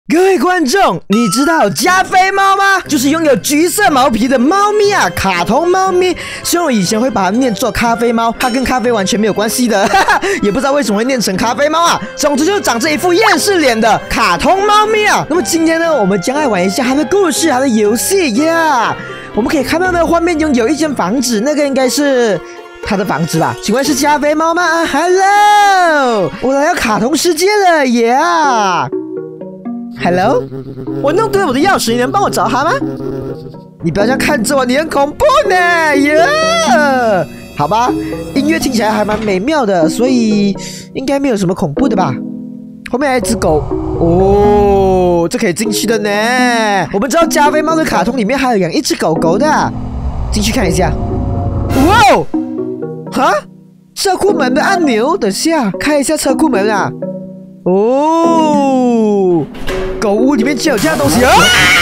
各位观众，你知道加菲猫吗？就是拥有橘色毛皮的猫咪啊，卡通猫咪。虽然我以前会把它念作咖啡猫，它跟咖啡完全没有关系的，也不知道为什么会念成咖啡猫啊。总之就是长着一副厌世脸的卡通猫咪啊。那么今天呢，我们将来玩一下它的故事，它的游戏呀。我们可以看到呢，画面中有一间房子，那个应该是他的房子吧？请问是加菲猫吗？Hello， 我来到卡通世界了，Yeah。Hello， 我弄丢了我的钥匙，你能帮我找它吗？你不要这样看着我，你很恐怖呢！Yeah， 好吧，音乐听起来还蛮美妙的，所以应该没有什么恐怖的吧。后面还有一只狗哦，这可以进去的呢。我们知道加菲猫的卡通里面还有养一只狗狗的，进去看一下。哇哦，哈，车库门的按钮，等下开一下车库门啊。哦，狗屋里面竟有这样东西啊！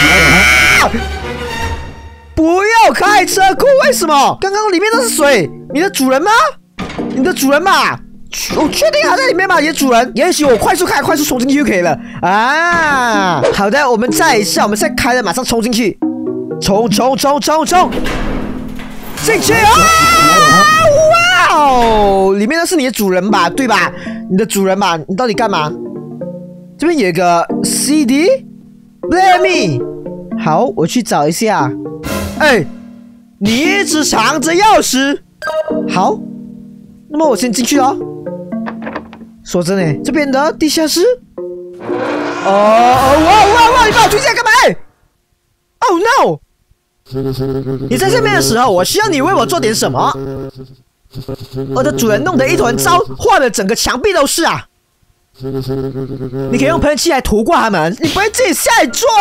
不要开车库，为什么？刚刚里面都是水，你的主人吗？你的主人吧？我确定还在里面吧？你的主人？也许我快速开，快速冲进去就可以了啊！好的，我们再一下，我们现在开了，马上冲进去，冲！进去啊！哇哦，里面那是你的主人吧？对吧？你的主人吧？你到底干嘛？这边有一个 CD，Blame me。好，我去找一下。哎，你一直藏着钥匙。好，那么我先进去咯。说真的，这边的地下室。哇！你把我推下干嘛？Oh no！ 你在这边的时候，我需要你为我做点什么。我的主人弄得一团糟，画的整个墙壁都是啊。你可以用喷漆来涂过它们，你不会自己下来做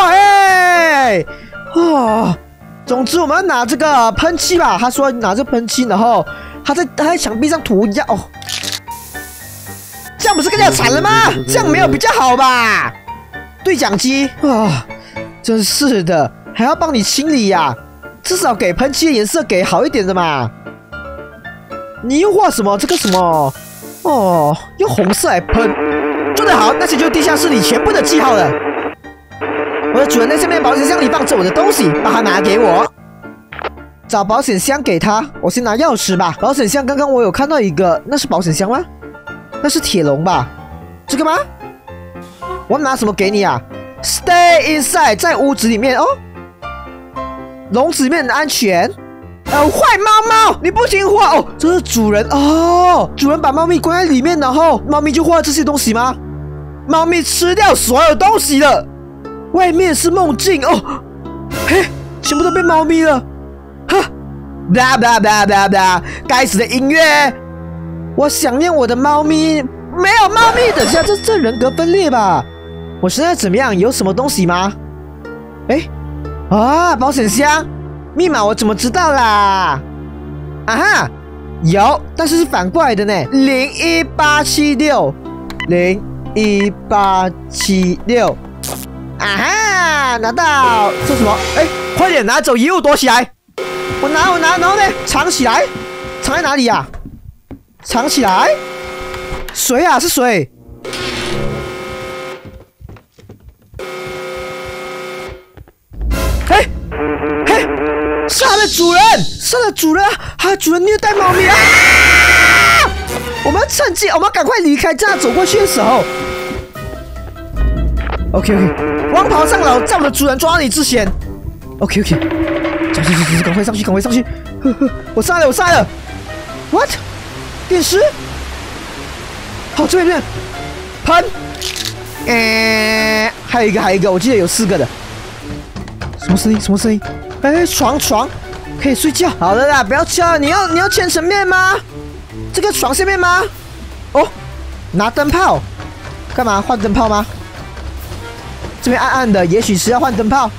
总之我们要拿这个喷漆吧，他说拿这喷漆，然后他在墙壁上涂一下哦。这样不是更加惨了吗？这样没有比较好吧？对讲机真是的，还要帮你清理呀，至少给喷漆的颜色给好一点的嘛。你又画什么？这个什么？用红色来喷。做得好，那些就是地下室里全部的记号了。我的主人在下面保险箱里放着我的东西，把它拿给我。找保险箱给他，我先拿钥匙吧。保险箱刚刚我有看到一个，那是保险箱吗？那是铁笼吧？这个吗？我拿什么给你啊 ？Stay inside， 在屋子里面哦。笼子里面很安全。坏猫，你不听话哦！这是主人哦，主人把猫咪关在里面，然后猫咪就画这些东西吗？猫咪吃掉所有东西了，外面是梦境哦，嘿，全部都被猫咪了，哈，该死的音乐！我想念我的猫咪，没有猫咪，等下这人格分裂吧？我现在怎么样？有什么东西吗？保险箱。密码我怎么知道啦？啊哈，有，但是是反过来的呢。01876，01876。啊哈，拿到。这什么？快点拿走遗物，躲起来。我拿，然后呢？藏起来。藏在哪里呀？藏起来。谁啊？是谁？是他的主人，他的主人虐待猫咪啊！我们要趁机，我们要赶快离开，在他走过去的时候。OK， 往跑上楼，在我的主人抓到你之前。OK， 走，赶快上去！我上来了 ！What？ 电视？好，这边喷。还有一个，我记得有4个的。什么声音？床可以睡觉。好的啦，不要敲。你要千层面吗？这个床下面吗？拿灯泡干嘛？换灯泡吗？这边暗暗的，也许是要换灯泡。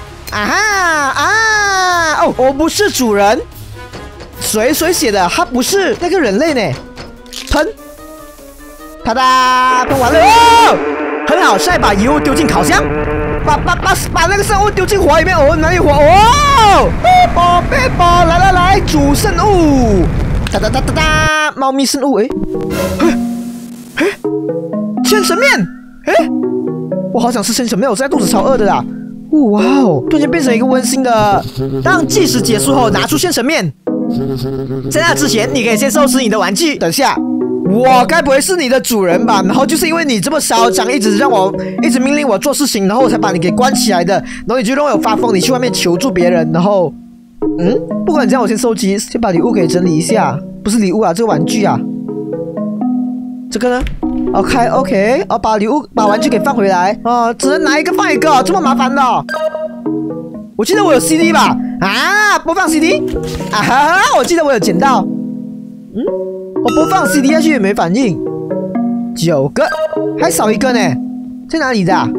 我不是主人。谁写的？他不是那个人类呢。喷，啪嗒，喷完了哦，很好，现在把遗物丢进烤箱。把那个生物丢进火里面，哪里火？背包，来，煮生物，哒，猫咪生物，千层面， 我好想吃生什么，我现在肚子超饿的啦。哇哦，突然间变成一个温馨的。当计时结束后，拿出现神面。在那之前，你可以先收拾你的玩具。等下，我该不会是你的主人吧？然后就是因为你这么嚣张，一直命令我做事情，然后我才把你给关起来的。然后你就让我发疯，你去外面求助别人，然后，不管怎样，我先收集，先把礼物给整理一下。不是礼物啊，这个玩具啊。这个呢 ？OK， 把玩具给放回来啊，只能拿一个放一个，这么麻烦的。我记得我有 CD 吧？啊，播放 CD 啊哈，我记得我有捡到。我播放 CD 下去也没反应。9个，还少一个呢，在哪里的？啊，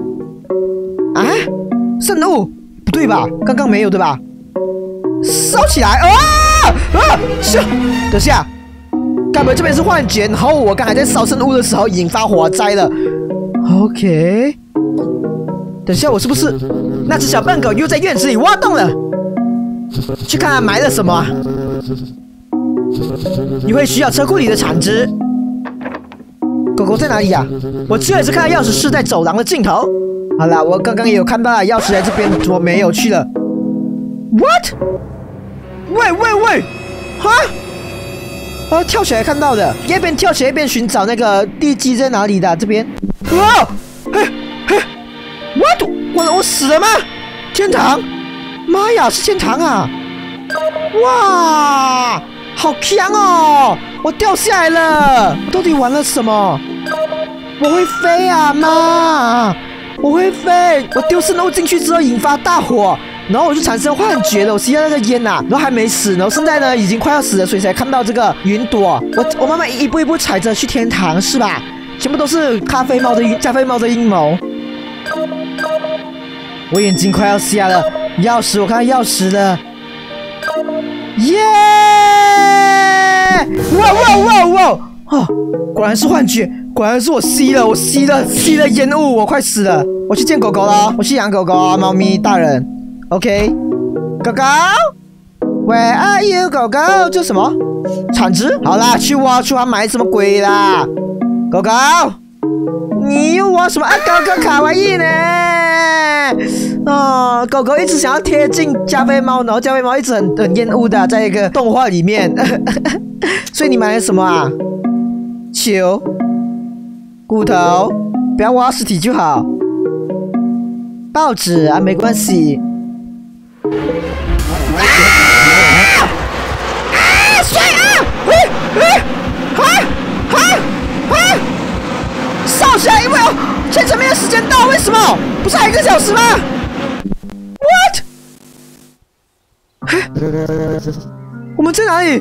圣物不对吧？刚刚没有对吧？烧起来等下。该不会这边是幻觉？然后我刚才在烧圣物的时候引发火灾了。OK， 等下我是不是那只小笨狗又在院子里挖洞了？去看看埋了什么啊？你会需要车库里的铲子。狗狗在哪里呀？我这次看到钥匙是在走廊的尽头。好啦，我刚刚也有看到了，钥匙在这边，怎么没有去了 ？What？ 喂，哈？跳起来看到的，一边跳起来一边寻找那个地基在哪里的这边。哇，what？我死了吗？天堂？妈呀，是天堂啊！哇，好强哦！我掉下来了，我到底玩了什么？我会飞啊，妈！我会飞！我丢圣物进去之后引发大火。然后我就产生幻觉了，我吸到那个烟呐，然后还没死，然后现在呢已经快要死了，所以才看到这个云朵。我慢慢一步一步踩着去天堂，是吧？全部都是加菲猫的阴谋。我眼睛快要瞎了，钥匙，我看到钥匙了，耶！哇！哦，果然是幻觉，果然是我吸了烟雾，我快死了。我去见狗狗了，我去养狗狗啊，猫咪大人。OK， 狗狗 ，Where are you？ 狗狗，这什么？铲子？好啦，去挖出它埋什么鬼啦？狗狗，你又挖什么啊？狗狗卡哇伊呢？狗狗一直想要贴近加菲猫，然后加菲猫一直很厌恶的在一个动画里面。所以你买了什么啊？球、骨头，不要挖尸体就好。报纸啊，没关系。水烧起来！因为前面的时间到，为什么？不是还1个小时吗 ？What？ 我们在哪里？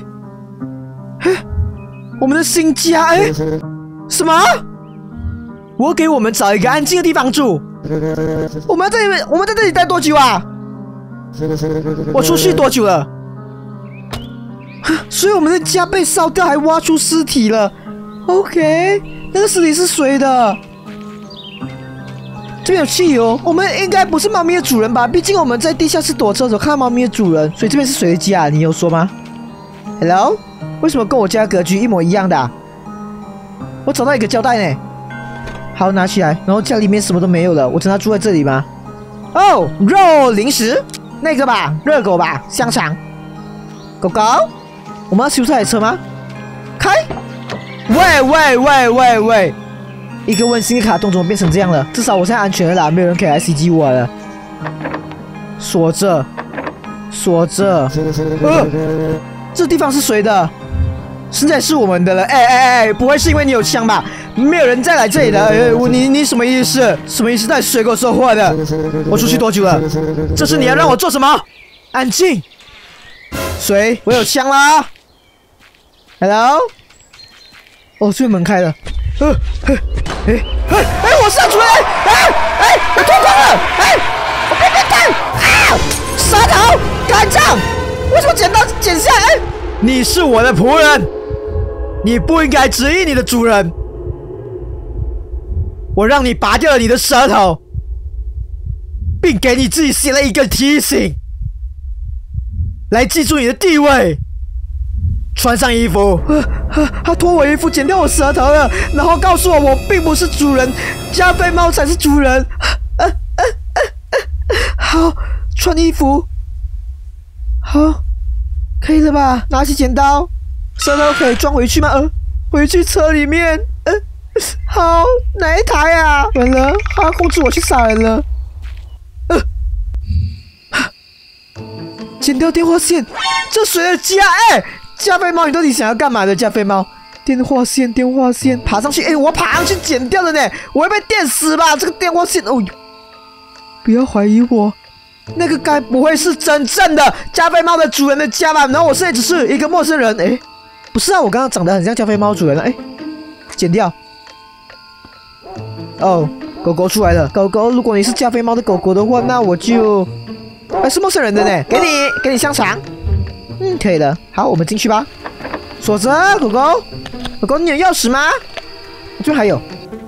我们的新家？什么？我给我们找一个安静的地方住。我们在这里待多久啊？我出去多久了？所以我们的家被烧掉，还挖出尸体了。OK， 那个尸体是谁的？这边有汽油，我们应该不是猫咪的主人吧？毕竟我们在地下室躲车的时候看到猫咪的主人，所以这边是谁的家？你有说吗 ？Hello， 为什么跟我家格局一模一样的我找到一个胶带呢。好，拿起来，然后家里面什么都没有了。我真的住在这里吗？哦，肉零食。那个吧，热狗吧，香肠。狗狗，我们要修这台车吗？开！喂！一个温馨的卡通怎么变成这样了？至少我现在安全了啦，没有人可以来袭击我了。锁着。这地方是谁的？现在是我们的了。不会是因为你有枪吧？没有人再来这里的。你什么意思？什么意思？带水果收获的？我出去多久了？这是你要让我做什么？安静。谁？我有枪啦 ！Hello。哦，这边门开了。我上主人！我脱光了！我被变态！杀头！干仗！为什么剪下来？你是我的仆人，你不应该质疑你的主人。我让你拔掉了你的舌头，并给你自己写了一个提醒，来记住你的地位。 穿上衣服。他脱我衣服，剪掉我舌头了，然后告诉我并不是主人，加菲猫才是主人。好，穿衣服。好，可以了吧？拿起剪刀，舌头可以装回去吗？回去车里面。好，哪一台啊？完了，他要控制我去杀人了。剪掉电话线，这谁的家？加菲猫，你到底想要干嘛的？加菲猫，电话线，爬上去！我爬上去剪掉的呢，我会被电死吧？这个电话线，哦，不要怀疑我，那个该不会是真正的加菲猫的主人的家吧？然后我现在只是一个陌生人，不是啊，我刚刚长得很像加菲猫主人了，剪掉。哦，狗狗出来了，狗狗，如果你是加菲猫的狗狗的话，那我就，是陌生人的呢，给你香肠。可以了。好，我们进去吧。锁着，狗狗，你有钥匙吗？我这边还有。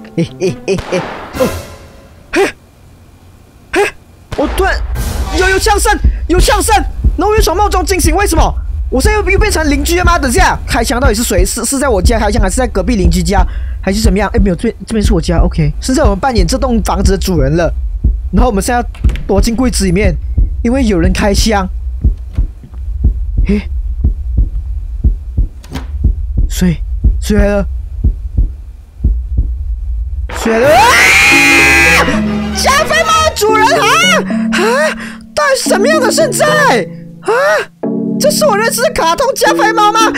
我突然有枪声，然后我又从梦中惊醒，为什么？我现在又变成邻居了吗？等下，开枪到底是谁？是在我家开枪，还是在隔壁邻居家，还是怎么样？没有，这边是我家。OK， 现在我们扮演这栋房子的主人了。然后我们现在要躲进柜子里面，因为有人开枪。谁来了？加菲猫的主人到底是什么样的现在？这是我认识的卡通加菲猫吗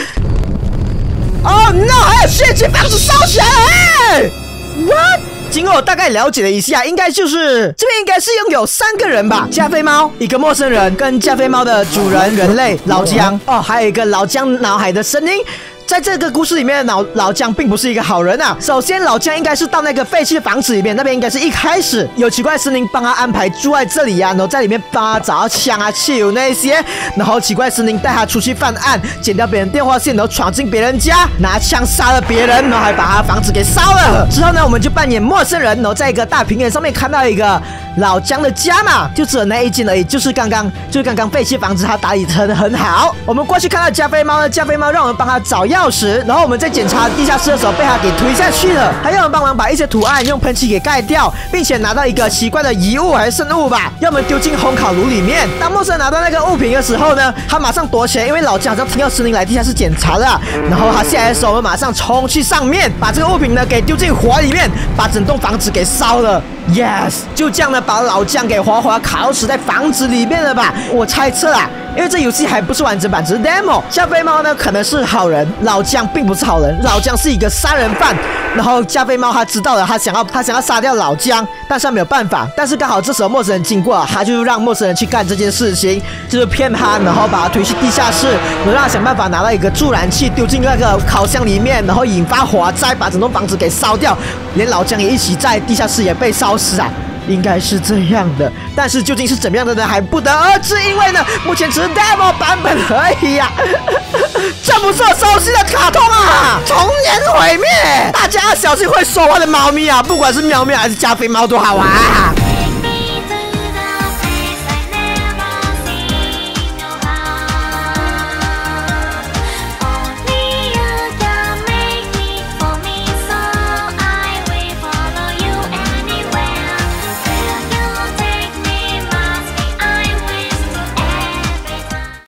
？Oh no！ 还有血迹，房子烧起来了！What？ 经过我大概了解了一下，应该就是这边应该是拥有3个人吧，加菲猫，一个陌生人，跟加菲猫的主人人类老姜还有一个老姜脑海的声音。在这个故事里面，老姜并不是一个好人啊。首先，老姜应该是到那个废弃的房子里面，那边应该是一开始有奇怪森林帮他安排住在这里啊，然后在里面帮他找到枪啊、汽油那些，然后奇怪森林带他出去犯案，剪掉别人电话线，然后闯进别人家，拿枪杀了别人，然后还把他房子给烧了。之后呢，我们就扮演陌生人，然后在一个大平原上面看到一个老姜的家嘛，就只有那一间而已，就是刚刚废弃房子，他打理得很好。我们过去看到加菲猫呢，加菲猫让我们帮他找钥匙，然后我们在检查地下室的时候被他给推下去了，还有人帮忙把一些图案用喷漆给盖掉，并且拿到一个奇怪的遗物还是生物吧，要我们丢进烘烤炉里面。当陌生人拿到那个物品的时候呢，他马上躲起来，因为老姜好像听到森林来地下室检查了，然后他下来的时候，我们马上冲去上面，把这个物品呢给丢进火里面，把整栋房子给烧了。Yes， 就这样呢，把老姜给活活烤死在房子里面了吧？我猜测啦，因为这游戏还不是完整版，只是 demo。加菲猫呢可能是好人，老姜并不是好人，老姜是一个杀人犯。然后加菲猫他知道了，他想要杀掉老姜，但是他没有办法。但是刚好这时候陌生人经过，他就让陌生人去干这件事情，就是骗他，然后把他推去地下室，然后让他想办法拿到一个助燃器丢进那个烤箱里面，然后引发火灾，把整栋房子给烧掉，连老姜也一起在地下室也被烧死啊。应该是这样的，但是究竟是怎么样的呢？还不得而知，因为呢，目前只是 demo 版本而已呀。这不是我熟悉的卡通啊！童年毁灭，大家要小心会说话的猫咪啊！不管是喵喵还是加菲猫都好啊！